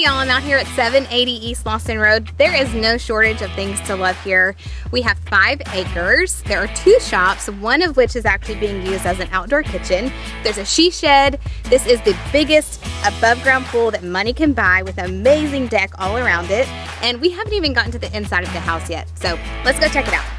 y'all, I'm out here at 780 East Lawson Road. There is no shortage of things to love here. We have 5 acres. There are 2 shops, one of which is actually being used as an outdoor kitchen. There's a she shed. This is the biggest above ground pool that money can buy with an amazing deck all around it. And we haven't even gotten to the inside of the house yet. So let's go check it out.